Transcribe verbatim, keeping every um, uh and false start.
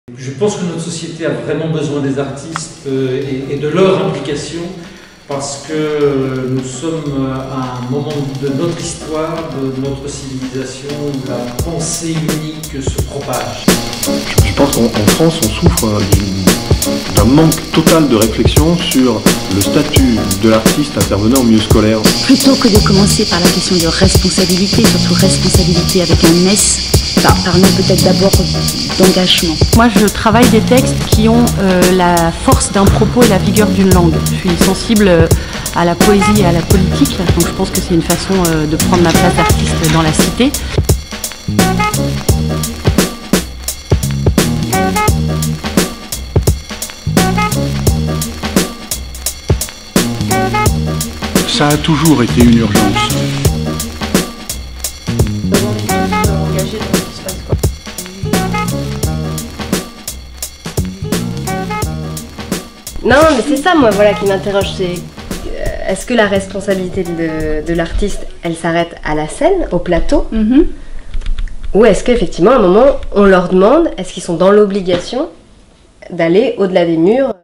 Je pense que notre société a vraiment besoin des artistes et de leur implication parce que nous sommes à un moment de notre histoire, de notre civilisation où la pensée unique se propage. Je pense qu'en France, on souffre d'un manque total de réflexion sur le statut de l'artiste intervenant au milieu scolaire. Plutôt que de commencer par la question de responsabilité, surtout responsabilité avec un S, bah, parlons peut-être d'abord d'engagement. Moi, je travaille des textes qui ont euh, la force d'un propos et la vigueur d'une langue. Je suis sensible à la poésie et à la politique, donc je pense que c'est une façon euh, de prendre ma place d'artiste dans la cité. Ça a toujours été une urgence. Non, mais c'est ça, moi, voilà, qui m'interroge, c'est est-ce que la responsabilité de, de l'artiste, elle s'arrête à la scène, au plateau, mm-hmm. ou est-ce qu'effectivement, à un moment, on leur demande, est-ce qu'ils sont dans l'obligation d'aller au-delà des murs?